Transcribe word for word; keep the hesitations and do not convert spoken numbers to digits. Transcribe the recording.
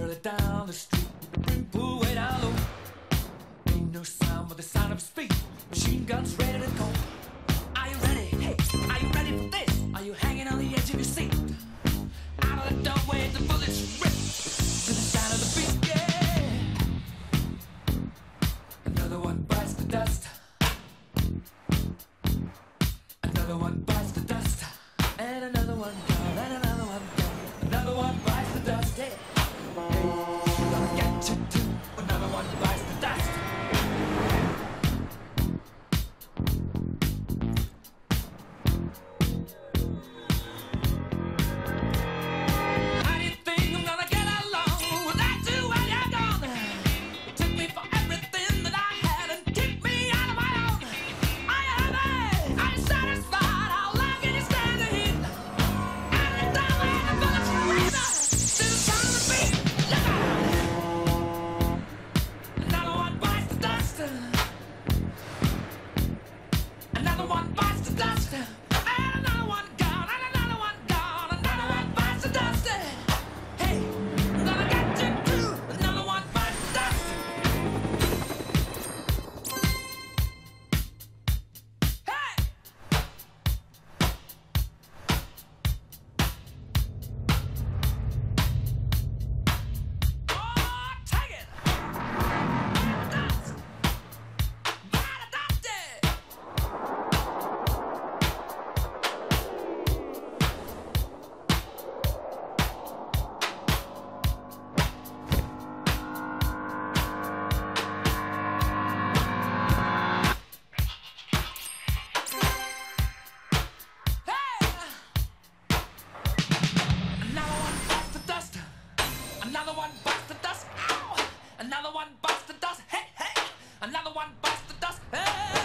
it down the street, pull way down low. Ain't no sound but the sound of speed. Machine guns ready to go. Are you ready? Hey, are you ready for this? Are you hanging on the edge of your seat? Out of the doorway, the bullets rip to the sound of the beat. Yeah. Another one bites the dust. Another one bites the dust. And another one gone. And another one gone. Another one bites the dust. Yeah. Hey, gonna get you too. Another one bites the dust. Another one bites the dust, and another one gone, and another one gone, another one bites the dust. Hey, I'm gonna get you too. Another one bites the dust. Hey! Oh, take it! Dust! Bite the dust! Another one bites the dust. Ow! Another one bites the dust. Hey, hey! Another one bites the dust. Hey!